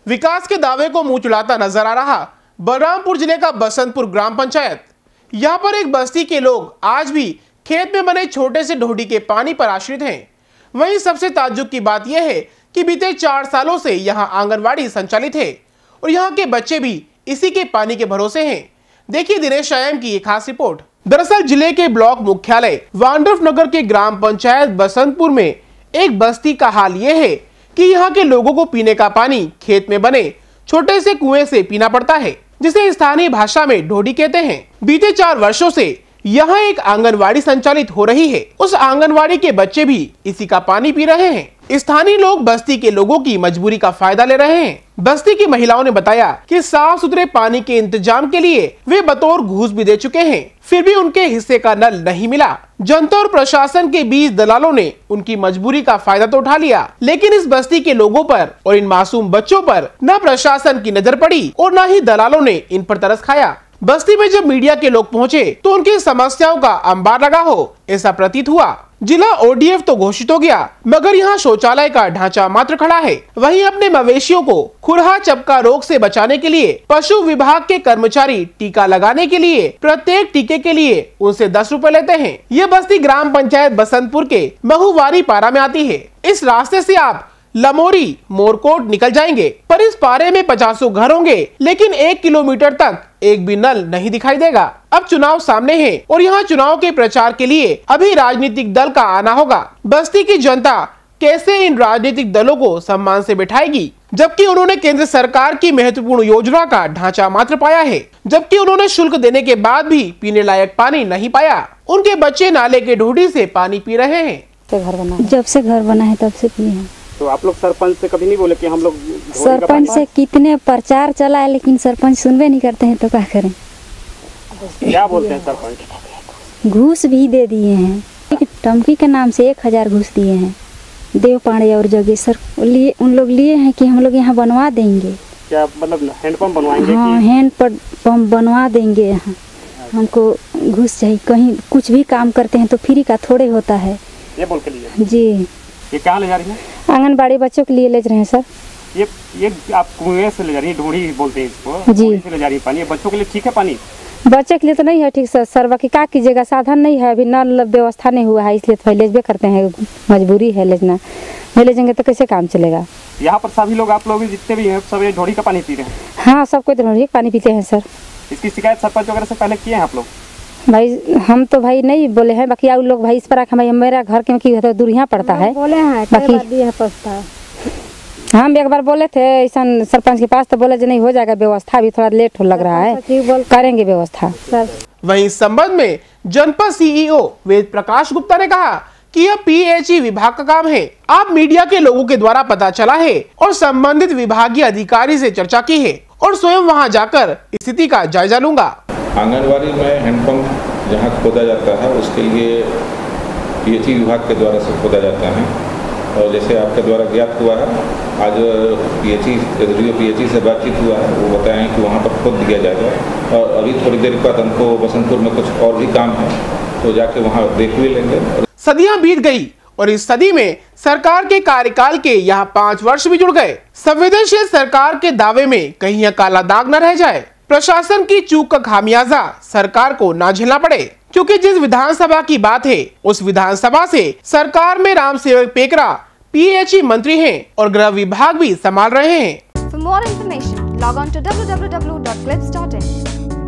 विकास के दावे को मुंह चुराता नजर आ रहा बलरामपुर जिले का बसंतपुर ग्राम पंचायत। यहाँ पर एक बस्ती के लोग आज भी खेत में बने छोटे से ढोडी के पानी पर आश्रित हैं। वहीं सबसे ताज्जुब की बात यह है कि बीते 4 सालों से यहाँ आंगनवाड़ी संचालित है और यहाँ के बच्चे भी इसी के पानी के भरोसे हैं। देखिए दिनेश आयम की एक खास रिपोर्ट। दरअसल जिले के ब्लॉक मुख्यालय वांड्रफ नगर के ग्राम पंचायत बसंतपुर में एक बस्ती का हाल यह है कि यहाँ के लोगों को पीने का पानी खेत में बने छोटे से कुएं से पीना पड़ता है, जिसे स्थानीय भाषा में ढोडी कहते हैं। बीते 4 वर्षों से यहाँ एक आंगनवाड़ी संचालित हो रही है। उस आंगनवाड़ी के बच्चे भी इसी का पानी पी रहे हैं। स्थानीय लोग बस्ती के लोगों की मजबूरी का फायदा ले रहे हैं। बस्ती की महिलाओं ने बताया कि साफ सुथरे पानी के इंतजाम के लिए वे बतौर घूस भी दे चुके हैं, फिर भी उनके हिस्से का नल नहीं मिला। जनता और प्रशासन के बीच दलालों ने उनकी मजबूरी का फायदा तो उठा लिया, लेकिन इस बस्ती के लोगों पर और इन मासूम बच्चों पर न प्रशासन की नजर पड़ी और न ही दलालों ने इन पर तरस खाया। बस्ती में जब मीडिया के लोग पहुंचे तो उनकी समस्याओं का अंबार लगा हो, ऐसा प्रतीत हुआ। जिला ओडीएफ तो घोषित हो गया, मगर यहाँ शौचालय का ढांचा मात्र खड़ा है। वहीं अपने मवेशियों को खुरहा चपका रोग से बचाने के लिए पशु विभाग के कर्मचारी टीका लगाने के लिए प्रत्येक टीके के लिए उनसे 10 रुपए लेते हैं। ये बस्ती ग्राम पंचायत बसंतपुर के महुवारी पारा में आती है। इस रास्ते से आप लमोरी मोरकोट निकल जाएंगे, पर इस पारे में 50 घर होंगे, लेकिन 1 किलोमीटर तक एक भी नल नहीं दिखाई देगा। अब चुनाव सामने है और यहाँ चुनाव के प्रचार के लिए अभी राजनीतिक दल का आना होगा। बस्ती की जनता कैसे इन राजनीतिक दलों को सम्मान से बिठाएगी, जबकि उन्होंने केंद्र सरकार की महत्वपूर्ण योजना का ढांचा मात्र पाया है, जबकि उन्होंने शुल्क देने के बाद भी पीने लायक पानी नहीं पाया। उनके बच्चे नाले के ढोडी से पानी पी रहे हैं। जब से घर बना है तब से पिए हैं। तो आप लोग सरपंच से कभी नहीं बोले कि हम लोग सरपंच से कितने प्रचार चला है, लेकिन सरपंच सुनवे नहीं करते हैं, तो क्या करें। क्या बोलते हैं सरपंच? घूस भी दे दिए हैं। टंकी के नाम से 1000 घूस दिए हैं। देव पांडे और जगेश्वर लिए उन लोग लिए हैं कि हम लोग यहाँ बनवा देंगे। क्या मतलब हैंडपंप बनवाएंगे? हाँ, हैंडपंप बनवा देंगे। यहाँ हमको घूस चाहिए। कहीं कुछ भी काम करते हैं तो फ्री का थोड़े होता है। ये बोल के लिए जी। ये कहाँ ले जा रही है? आंगनबाड़ी बच्चों के लिए ले जा रहे हैं सर। ये आप कुएं से ले जा रही है, ढूंढी बोलते हैं इसको जी, से ले जा रही है पानी। बच्चों के लिए ठीक है पानी? बच्चे के लिए तो नहीं है ठीक सर, बाकी क्या कीजिएगा, साधन नहीं है, अभी नल व्यवस्था नहीं हुआ है, इसलिए तो ले भी करते हैं, मजबूरी है लेजना। नहीं ले जाएंगे तो कैसे काम चलेगा। यहाँ पर सभी लोग आप लोग जितने भी हैं सब ये ढोड़ी का पानी पी रहे हैं? हाँ, सब कोई ढोड़ी का पानी पीते हैं सर। इसकी शिकायत सरपंच वगैरह से पहले किए हैं आप लोग? भाई हम तो भाई नहीं बोले हैं, बाकी आप लोग भाई इस पर मेरा घर क्योंकि दूर यहाँ पड़ता है, बोले हैं बाकी हम एक बार बोले थे ऐसा सरपंच के पास, तो बोले नहीं हो जाएगा व्यवस्था, अभी थोड़ा लेट हो लग रहा है, करेंगे व्यवस्था। वहीं इस संबंध में जनपद सीईओ वेद प्रकाश गुप्ता ने कहा कि यह पीएचई विभाग का काम है। आप मीडिया के लोगों के द्वारा पता चला है और संबंधित विभागीय अधिकारी से चर्चा की है और स्वयं वहां जाकर स्थिति का जायजा लूंगा। आंगनवाड़ी में हैंडपंप जहां खोदा जाता है उसके लिए पीएचई विभाग के द्वारा से खोदा जाता है, और जैसे आपके द्वारा ज्ञात हुआ है, आज पीएचई से बातचीत हुआ है, वो बताएं कि वहाँ पर खोद दिया जाएगा, और अभी थोड़ी देर बाद हमको बसंतपुर में कुछ और भी काम है, तो जाके वहाँ देख भी लेंगे। सदियां बीत गई और इस सदी में सरकार के कार्यकाल के यहाँ 5 वर्ष भी जुड़ गए। संवेदनशील सरकार के दावे में कहीं यह काला दाग न रह जाए, प्रशासन की चूक का खामियाजा सरकार को ना झेलना पड़े, क्योंकि जिस विधानसभा की बात है उस विधानसभा से सरकार में राम सेवक पेकरा पीएचई मंत्री हैं और गृह विभाग भी संभाल रहे हैं। For more information, log on to www.clips.in.